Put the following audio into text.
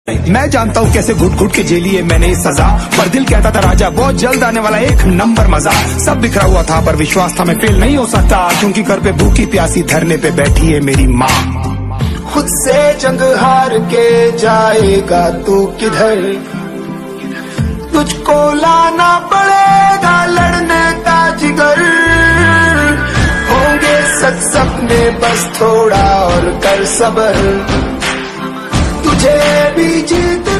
मैं जानता हूँ कैसे घुट घुट के जेली है मैंने इस सजा, पर दिल कहता था राजा बहुत जल्द आने वाला एक नंबर मजा। सब बिखरा हुआ था पर विश्वास था मैं फेल नहीं हो सकता, क्योंकि घर पे भूखी प्यासी धरने पे बैठी है मेरी माँ। खुद से जंग हार के जाएगा तू किधर, तुझको लाना पड़ेगा लड़ने का जिगर। होंगे सच सपने बस थोड़ा और कर सब्र, तुझे भी जीत